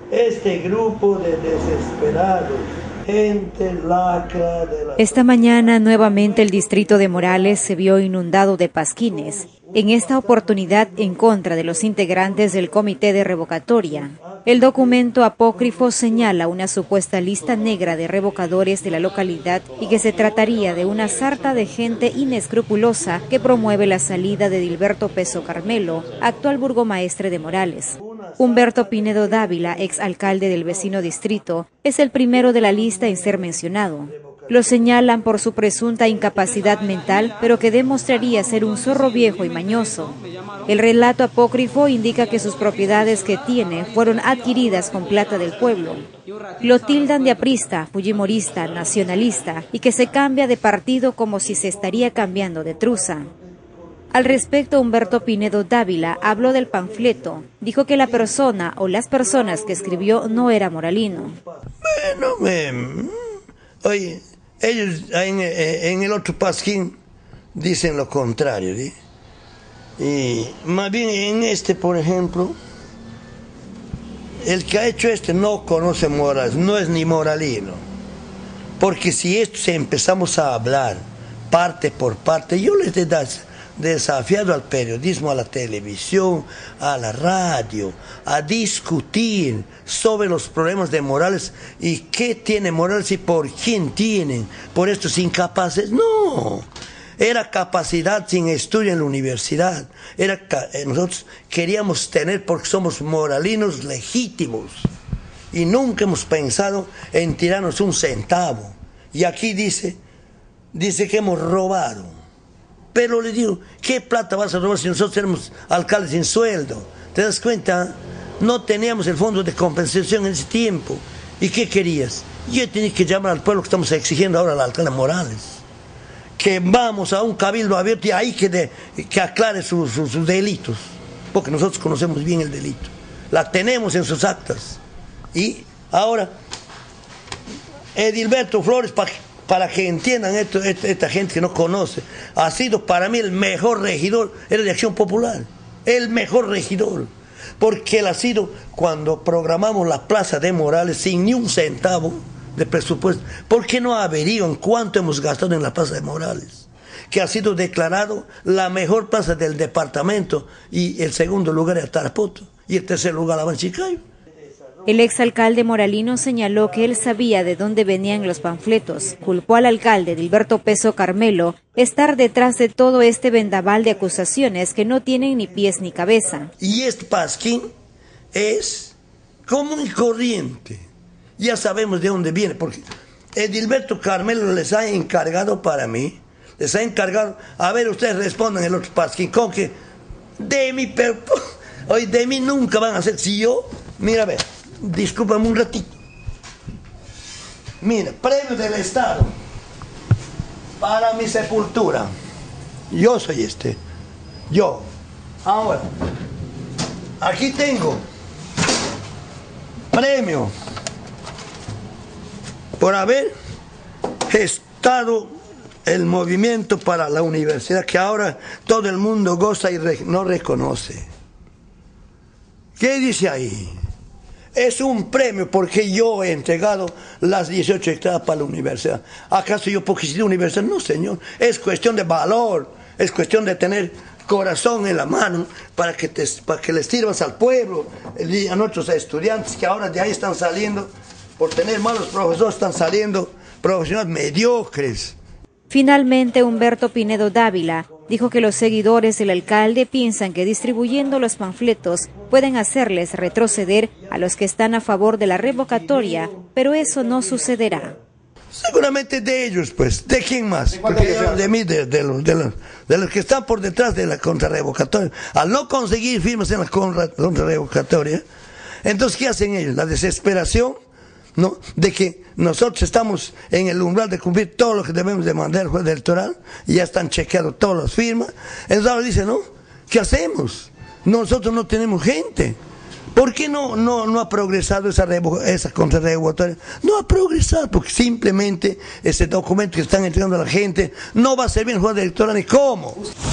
este grupo de desesperados, gente lacra de la... Esta mañana nuevamente el distrito de Morales se vio inundado de pasquines, en esta oportunidad en contra de los integrantes del comité de revocatoria. El documento apócrifo señala una supuesta lista negra de revocadores de la localidad y que se trataría de una sarta de gente inescrupulosa que promueve la salida de Dilberto Peso Carmelo, actual burgomaestre de Morales. Humberto Pinedo Dávila, exalcalde del vecino distrito, es el primero de la lista en ser mencionado. Lo señalan por su presunta incapacidad mental, pero que demostraría ser un zorro viejo y mañoso. El relato apócrifo indica que sus propiedades que tiene fueron adquiridas con plata del pueblo. Lo tildan de aprista, fujimorista, nacionalista y que se cambia de partido como si se estaría cambiando de truza. Al respecto, Humberto Pinedo Dávila habló del panfleto. Dijo que la persona o las personas que escribió no era moralino. Bueno, oye, ellos en el otro pasquín dicen lo contrario, ¿sí? Y más bien en este, por ejemplo, el que ha hecho este no conoce Morales, no es ni moralino. Porque si esto empezamos a hablar parte por parte, yo les he desafiado al periodismo, a la televisión, a la radio, a discutir sobre los problemas de Morales y qué tiene Morales y por quién tienen, por estos incapaces. No, era capacidad sin estudio en la universidad. Nosotros queríamos tener porque somos moralinos legítimos y nunca hemos pensado en tirarnos un centavo. Y aquí dice que hemos robado. Pero le digo, ¿qué plata vas a robar si nosotros tenemos alcaldes sin sueldo? ¿Te das cuenta? No teníamos el fondo de compensación en ese tiempo. ¿Y qué querías? Yo tenía que llamar al pueblo que estamos exigiendo ahora al alcalde Morales. Que vamos a un cabildo abierto y ahí que aclare sus delitos. Porque nosotros conocemos bien el delito. La tenemos en sus actas. Y ahora, Edilberto Flores, para que entiendan esta gente que no conoce, ha sido para mí el mejor regidor, era de Acción Popular, el mejor regidor, porque él ha sido, cuando programamos la plaza de Morales sin ni un centavo de presupuesto, ¿por qué no averiguan cuánto hemos gastado en la plaza de Morales? Que ha sido declarado la mejor plaza del departamento, y el segundo lugar es Tarapoto, y el tercer lugar Abanchicayo. El exalcalde moralino señaló que él sabía de dónde venían los panfletos. Culpó al alcalde Dilberto Peso Carmelo estar detrás de todo este vendaval de acusaciones que no tienen ni pies ni cabeza. Y este pasquín es común y corriente. Ya sabemos de dónde viene, porque Dilberto Carmelo les ha encargado para mí, les ha encargado, a ver, ustedes respondan el otro pasquín, con que de mí nunca van a hacer, si yo, mira, a ver. Discúlpame un ratito. Mira, premio del Estado para mi sepultura. Yo soy yo. Ahora, aquí tengo premio por haber gestado el movimiento para la universidad que ahora todo el mundo goza y no reconoce. ¿Qué dice ahí? Es un premio porque yo he entregado las 18 hectáreas para la universidad. ¿Acaso yo porque soy de universidad? No, señor. Es cuestión de valor, es cuestión de tener corazón en la mano para que les sirvas al pueblo, a nuestros estudiantes que ahora de ahí están saliendo, por tener malos profesores, están saliendo profesionales mediocres. Finalmente, Humberto Pinedo Dávila dijo que los seguidores del alcalde piensan que distribuyendo los panfletos pueden hacerles retroceder a los que están a favor de la revocatoria, pero eso no sucederá. Seguramente de ellos, pues. ¿De quién más? De mí, de los que están por detrás de la contrarrevocatoria. Al no conseguir firmas en la contrarrevocatoria, entonces, ¿qué hacen ellos? La desesperación, ¿no?, de que nosotros estamos en el umbral de cumplir todo lo que debemos de mandar al juez electoral y ya están chequeados todas las firmas. Entonces ahora dicen, ¿no?, ¿qué hacemos? Nosotros no tenemos gente. ¿Por qué no ha progresado esa contrarrevocatoria? No ha progresado porque simplemente ese documento que están entregando a la gente no va a servir al juez electoral ni cómo.